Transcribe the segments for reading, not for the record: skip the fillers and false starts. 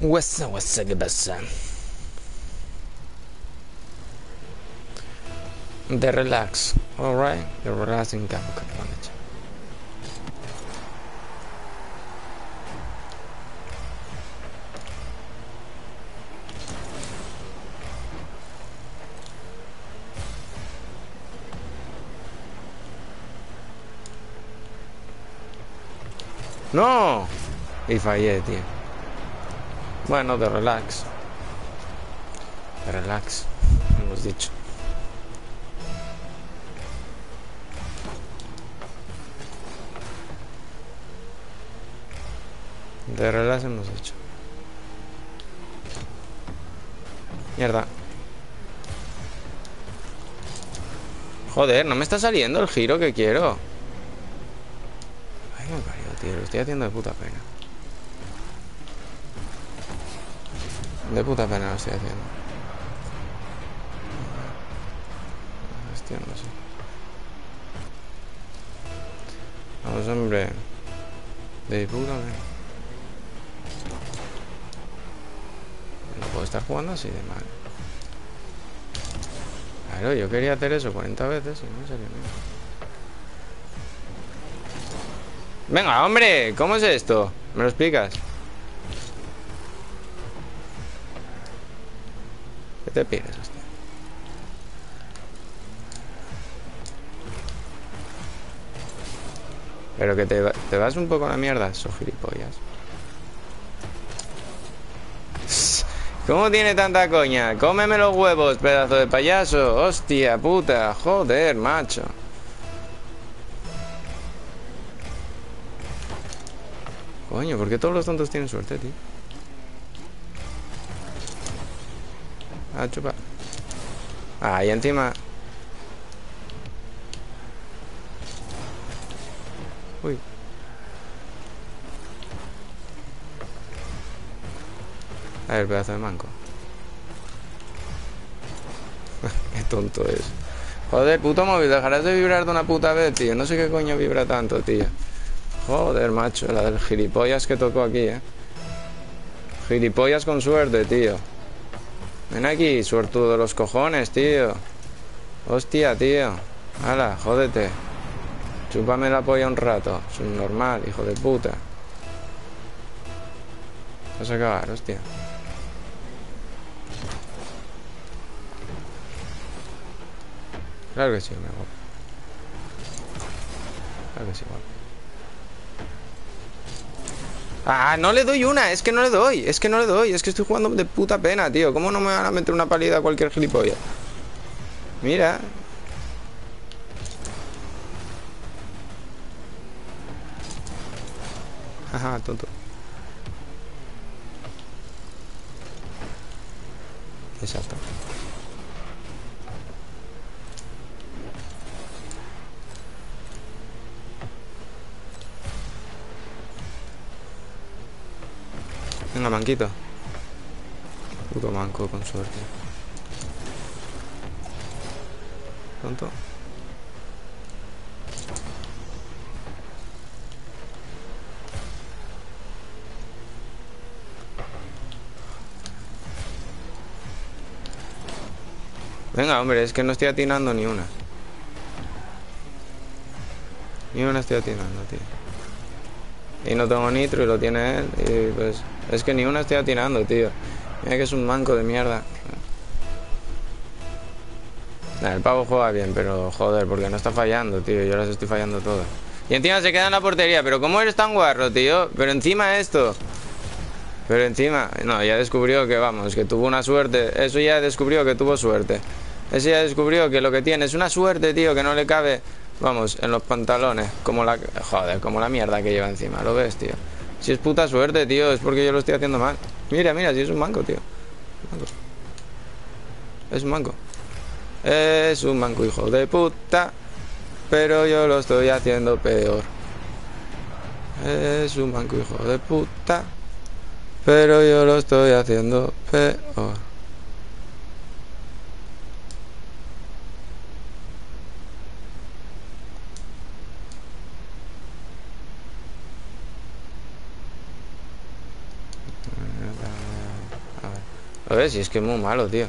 What's up, ¿qué pasa? The relax, alright? The relaxing camp, capitán. ¡No! Y fallé, tío. Bueno, de relax. De relax, hemos dicho. De relax hemos dicho. Mierda. Joder, no me está saliendo el giro que quiero. Ay, me parió, tío. Lo estoy haciendo de puta pena. De puta pena lo estoy haciendo. Hostia, no sé. Vamos, hombre. De puta pena. No puedo estar jugando así de mal. Claro, yo quería hacer eso 40 veces y no me salió nada. Venga, hombre, ¿cómo es esto? ¿Me lo explicas? ¿Qué te pides, hostia? Pero que te vas un poco a la mierda, esos gilipollas. ¿Cómo tiene tanta coña? Cómeme los huevos, pedazo de payaso. Hostia puta, joder, macho. Coño, ¿por qué todos los tontos tienen suerte, tío? Ah, chupa. Ah, y encima. Uy. A ver, pedazo de manco. Qué tonto es. Joder, puto móvil, dejarás de vibrar de una puta vez, tío. No sé qué coño vibra tanto, tío. Joder, macho, la del gilipollas que tocó aquí, Gilipollas con suerte, tío. Ven aquí, suertudo de los cojones, tío. Hostia, tío. Hala, jódete. Chúpame la polla un rato. Es un normal, hijo de puta. Vas a acabar, hostia. Claro que sí, me hago. Claro que sí, guapo. Ah, no le doy una, es que no le doy. Es que no le doy, es que estoy jugando de puta pena, tío. ¿Cómo no me van a meter una pálida a cualquier gilipollas? Mira. Ajá, tonto. Exacto. Venga, manquito. Puto manco, con suerte. Tonto. Venga, hombre, es que no estoy atinando ni una. Ni una estoy atinando, tío. Y no tengo nitro y lo tiene él. Y pues... Es que ni una estoy atinando, tío. Mira que es un manco de mierda. Nah, el pavo juega bien, pero joder, porque no está fallando, tío. Yo las estoy fallando todas. Y encima se queda en la portería. Pero ¿cómo eres tan guarro, tío? Pero encima esto. Pero encima... No, ya descubrió que, vamos, que tuvo una suerte. Eso ya descubrió que tuvo suerte. Eso ya descubrió que lo que tiene es una suerte, tío, que no le cabe... Vamos, en los pantalones. Como la... Joder, como la mierda que lleva encima. ¿Lo ves, tío? Si es puta suerte, tío, es porque yo lo estoy haciendo mal. Mira, mira, si es un manco, tío. Es un manco. Es un manco, hijo de puta. Pero yo lo estoy haciendo peor. Es un manco, hijo de puta. Pero yo lo estoy haciendo peor. Joder, si es que es muy malo, tío.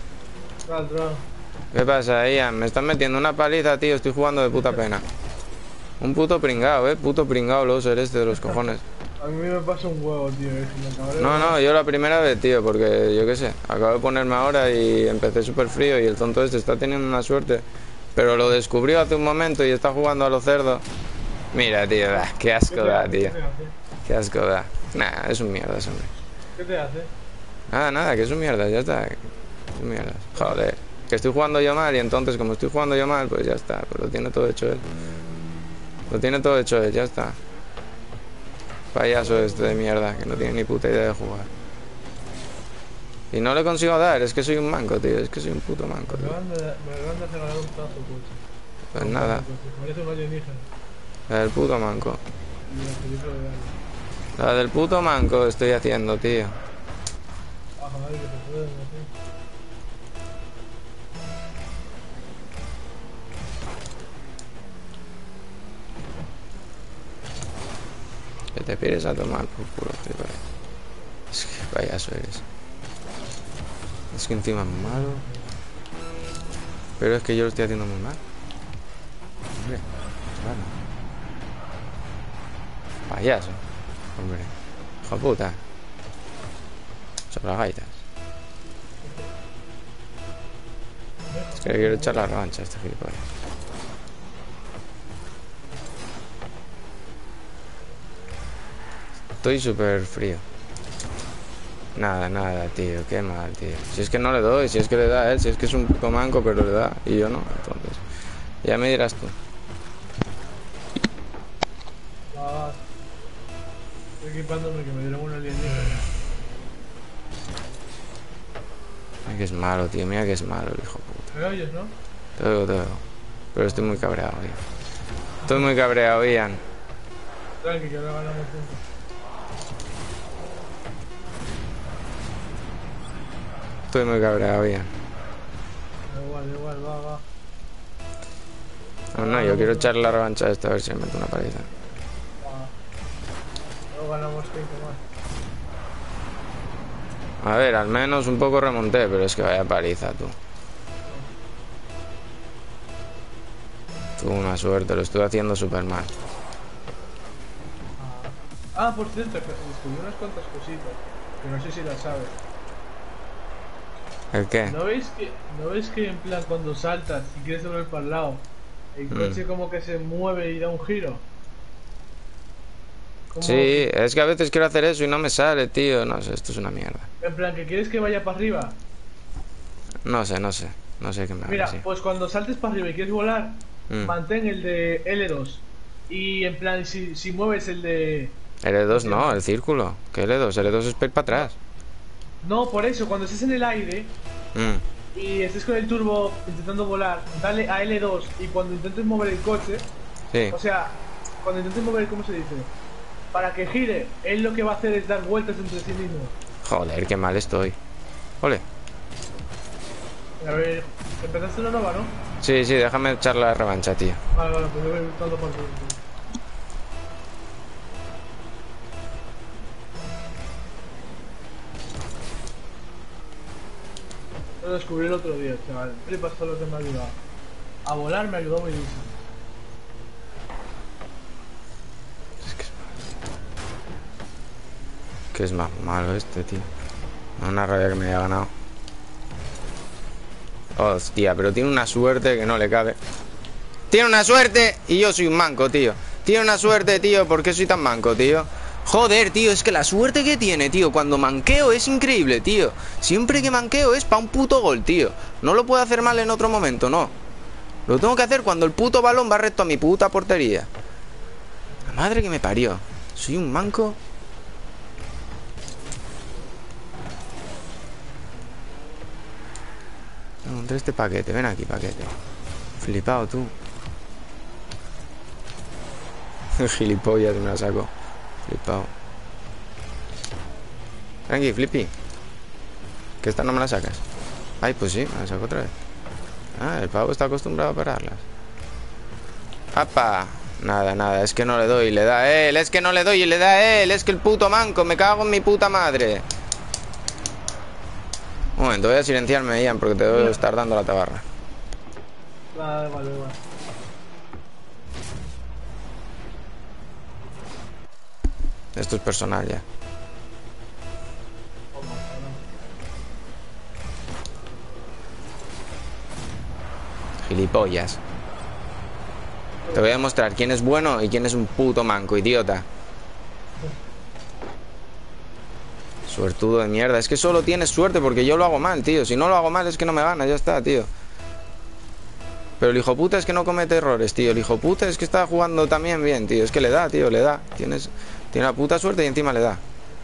¿Qué pasa, Ian? Me están metiendo una paliza, tío. Estoy jugando de puta pena. Un puto pringao, puto pringao loser este de los cojones. A mí me pasa un huevo, tío. No, yo la primera vez, tío, porque yo qué sé, acabo de ponerme ahora y empecé súper frío y el tonto este está teniendo una suerte. Pero lo descubrió hace un momento y está jugando a los cerdos. Mira, tío, qué asco da, tío. Qué asco da. Nah, es un mierda ese hombre. ¿Qué te hace? Nada, que es un mierda, ya está. Es un mierda. Joder, que estoy jugando yo mal y entonces como estoy jugando yo mal, pues ya está. Pues lo tiene todo hecho él. Lo tiene todo hecho él, ya está. Payaso este de mierda, que no tiene ni puta idea de jugar. Y no le consigo dar, es que soy un manco, tío. Es que soy un puto manco, tío. Me acaban de regalar un pedazo de coche. Pues nada. Parece un alienígena. La del puto manco. Y la película de algo. La del puto manco estoy haciendo, tío. Ah, joder, que se puede hacer. Que te pides a tomar por culo, flipa. Es que payaso eres. Es que encima es malo. Pero es que yo lo estoy haciendo muy mal. Hombre, claro. Payaso. Hombre. Hijo de puta. Sobre las gaitas. Es que le quiero echar la revancha a este gilipollas. Estoy súper frío. Nada, tío. Qué mal, tío. Si es que no le doy, si es que le da a él, si es que es un puto manco, pero le da. Y yo no, entonces. Ya me dirás tú. Estoy equipándome que me dieron una alienígena. Mira que es malo, tío. Mira que es malo el hijo de puta. ¿Me oyes, no? Te oigo. Pero estoy muy cabreado, tío. Estoy muy cabreado, Ian. Tranqui, que ahora ganamos puntos. Estoy muy cabreado, Ian. Da igual, va. No, yo quiero echarle la revancha a esta a ver si me meto una paliza. Luego ganamos 5 más. A ver, al menos un poco remonté, pero es que vaya paliza, tú. Tuve una suerte, lo estuve haciendo súper mal. Por cierto, descubrí unas cuantas cositas, que no sé si las sabes. ¿El qué? ¿No ves que en plan cuando saltas y quieres volver para el lado, el coche como que se mueve y da un giro? Sí, es que a veces quiero hacer eso y no me sale, tío. No sé, esto es una mierda. En plan, que quieres que vaya para arriba. No sé qué me Mira, hace, sí. pues cuando saltes para arriba y quieres volar, mantén el de L2. Y en plan, si mueves el de... L2 no, el círculo. ¿Qué L2? L2 es para atrás. No, por eso, cuando estés en el aire y estés con el turbo intentando volar, dale a L2 y cuando intentes mover el coche, Sí. o sea, cuando intentes mover, ¿cómo se dice? Para que gire, él lo que va a hacer es dar vueltas entre sí mismo. Joder, qué mal estoy. Ole. A ver, empezaste una nueva, ¿no? Sí, déjame echar la revancha, tío. Vale, pues yo voy buscando por todo. Lo descubrí el otro día, chaval. Flipas todo lo que me ha ayudado. A volar me ayudó muchísimo. Que es más malo este, tío. Una rabia que me haya ganado. Hostia, pero tiene una suerte que no le cabe. Tiene una suerte y yo soy un manco, tío. Tiene una suerte, tío. ¿Por qué soy tan manco, tío? Joder, tío, es que la suerte que tiene, tío, cuando manqueo es increíble, tío. Siempre que manqueo es pa' un puto gol, tío. No lo puedo hacer mal en otro momento, no. Lo tengo que hacer cuando el puto balón va recto a mi puta portería. La madre que me parió. Soy un manco. Encontré este paquete, ven aquí, paquete. Flipado, tú. Gilipollas, me la saco. Flipado. Ven aquí, Flippy. Que esta no me la sacas. Ay, pues sí, me la saco otra vez. Ah, el pavo está acostumbrado a pararlas. ¡Apa! Nada, es que no le doy, le da a él. Es que no le doy y le da a él. Es que el puto manco, me cago en mi puta madre. Un momento, voy a silenciarme, Ian, porque te debo estar dando la tabarra. Vale. Esto es personal ya. Gilipollas. Te voy a demostrar quién es bueno y quién es un puto manco, idiota. Suertudo de mierda. Es que solo tienes suerte porque yo lo hago mal, tío. Si no lo hago mal es que no me gana, ya está, tío. Pero el hijo puta es que no comete errores, tío. El hijo puta es que está jugando también bien, tío. Es que le da, tío, le da. Tiene una puta suerte y encima le da.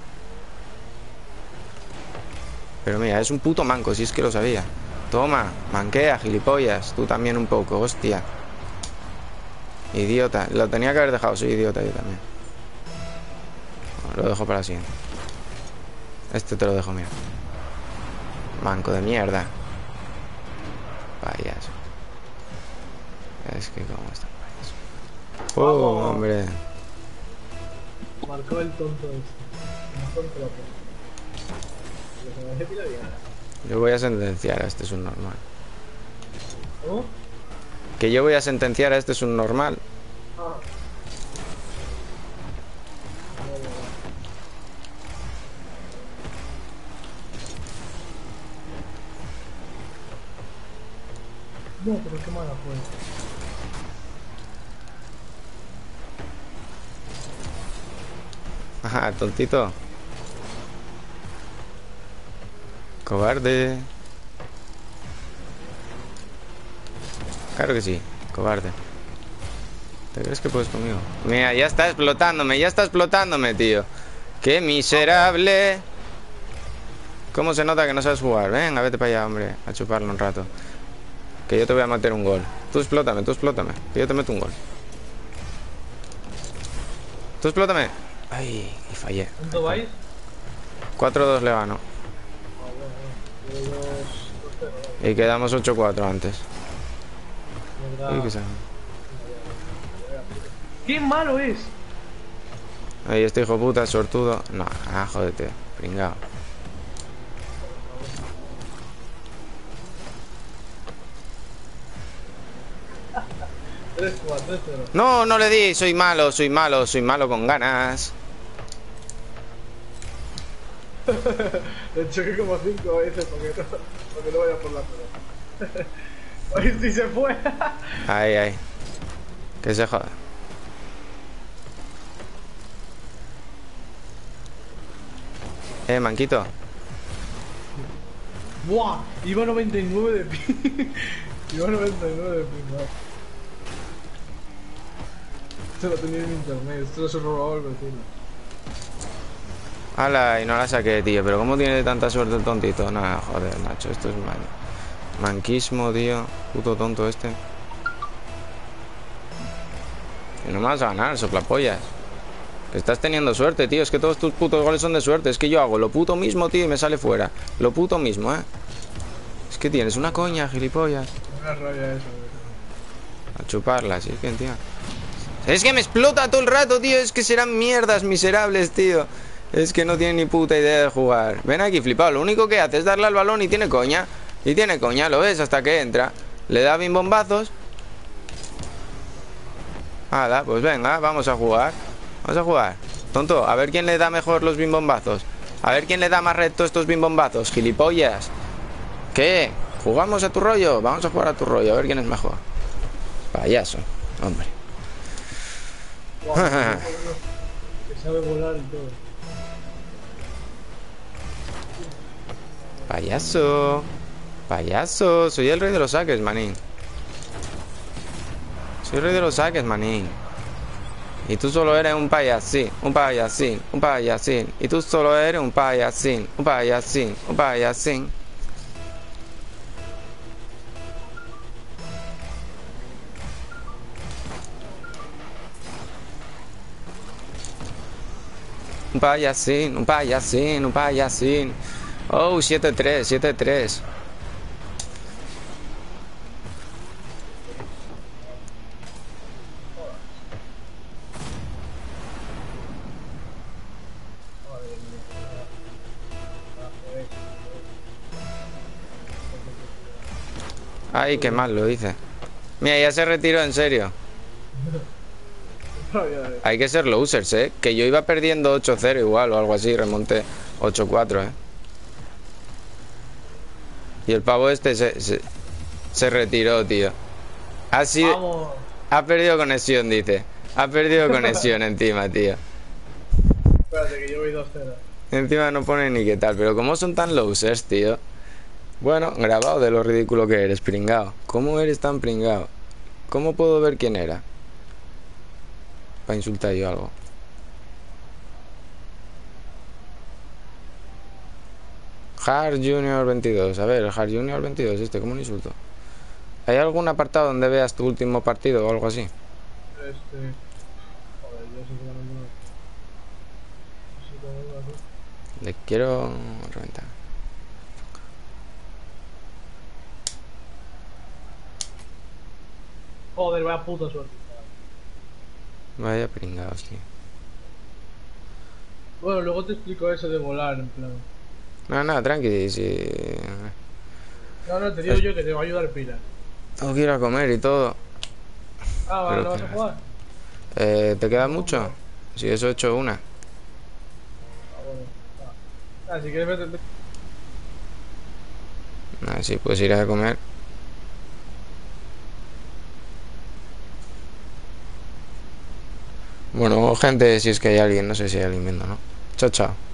Pero mira, es un puto manco, si es que lo sabía. Toma, manquea, gilipollas. Tú también un poco, hostia. Idiota. Lo tenía que haber dejado, soy idiota yo también. Lo dejo para la siguiente. Este te lo dejo, mira. Manco de mierda. Payaso. Es que cómo está el payaso. Oh, hombre. Marcó el tonto este. Yo voy a sentenciar a este es un normal. ¿Cómo? Que yo voy a sentenciar a este es un normal. Ah. No, pero qué mala fue. Ajá, tontito. Cobarde. Claro que sí, cobarde. ¿Te crees que puedes conmigo? Mira, ya está explotándome, tío. ¡Qué miserable! ¿Cómo se nota que no sabes jugar? Venga, vete para allá, hombre, a chuparlo un rato. Que yo te voy a meter un gol. Tú explótame, que yo te meto un gol. Tú explótame. Ay, y fallé. ¿Cuánto vais? 4-2 le gano. Y quedamos 8-4 antes. Uy, ¡Qué malo es! ahí este hijo puta, sortudo. No, jódete, pringao. No, no le di, soy malo con ganas. Le choqué como 5 veces porque no vaya por la pelota. Ay, si se fue. Ay. Que se joda. Manquito. Buah, iba 99 de ping. Iba 99 de ping, ¿no? Esto lo tenía en internet, esto se lo robaba el vecino. Ala, y no la saqué, tío. Pero ¿cómo tiene tanta suerte el tontito? Nada, joder, macho, esto es manquismo, tío. Puto tonto este. Y no me vas a ganar, soplapollas. Estás teniendo suerte, tío. Es que todos tus putos goles son de suerte. Es que yo hago lo puto mismo, tío, y me sale fuera. Lo puto mismo, Es que tienes una coña, gilipollas. Una rabia eso, A chuparla, sí, que tío. Es que me explota todo el rato, tío. Es que serán mierdas miserables, tío. Es que no tiene ni puta idea de jugar. Ven aquí, flipado. Lo único que hace es darle al balón y tiene coña. Y tiene coña, lo ves, hasta que entra. Le da bien bombazos. Hala, pues venga, vamos a jugar. Vamos a jugar. Tonto, a ver quién le da mejor los bimbombazos. A ver quién le da más recto estos bimbombazos. Gilipollas. ¿Qué? ¿Jugamos a tu rollo? Vamos a jugar a tu rollo, a ver quién es mejor. Payaso, hombre. Wow, que sabe volar y todo. Payaso. Payaso. Soy el rey de los saques, manín. Soy el rey de los saques, manín. Y tú solo eres un payasín, un payasín, un payasín. Y tú solo eres un payasín, un payasín, un payasín. Un payasín, un payasín, un payasín. Oh, 7-3, 7-3. Ay, qué mal lo dice. Mira, ya se retiró, en serio. Hay que ser losers, ¿eh? Que yo iba perdiendo 8-0 igual o algo así. Remonté 8-4, ¿eh? Y el pavo este se retiró, tío. Ha sido... Vamos. Ha perdido conexión, dice. Ha perdido conexión encima, tío. Espérate, que yo voy 2-0. Encima no pone ni qué tal. Pero ¿cómo son tan losers, tío? Bueno, grabado de lo ridículo que eres, pringao. ¿Cómo eres tan pringao? ¿Cómo puedo ver quién era? Para insultar yo algo. Hard Junior 22. A ver, Hard Junior 22, ¿cómo lo insulto? ¿Hay algún apartado donde veas tu último partido o algo así? Joder, yo sé que no me... Le quiero reventar. Joder, vaya puta suerte. Vaya pringados, tío. Bueno, luego te explico eso de volar, en plan. No, tranqui, si... No, te digo yo que te va a ayudar pila. Tengo que ir a comer y todo. Ah, vale, Pero ¿no vas a jugar? ¿te queda mucho? Si eso he hecho una. Ah, bueno. Si quieres vete. Sí, pues iré a comer. Bueno, gente, si es que hay alguien, no sé si hay alguien viendo, ¿no? Chao, chao.